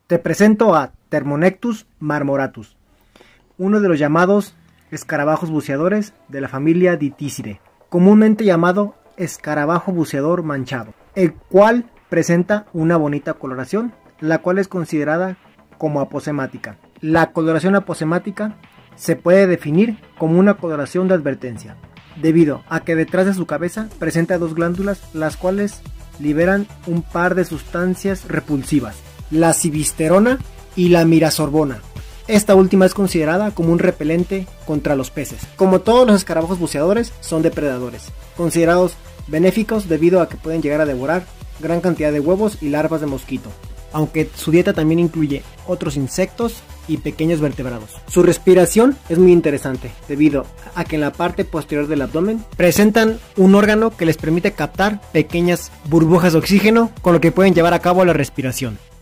Te presento a Thermonectus marmoratus, uno de los llamados escarabajos buceadores de la familia Diticidae, comúnmente llamado escarabajo buceador manchado, el cual presenta una bonita coloración, la cual es considerada como aposemática. La coloración aposemática se puede definir como una coloración de advertencia, debido a que detrás de su cabeza presenta dos glándulas, las cuales liberan un par de sustancias repulsivas, la civisterona y la mirasorbona. Esta última es considerada como un repelente contra los peces. Como todos los escarabajos buceadores, son depredadores, considerados benéficos debido a que pueden llegar a devorar gran cantidad de huevos y larvas de mosquito, aunque su dieta también incluye otros insectos y pequeños vertebrados. Su respiración es muy interesante debido a que en la parte posterior del abdomen presentan un órgano que les permite captar pequeñas burbujas de oxígeno, con lo que pueden llevar a cabo la respiración.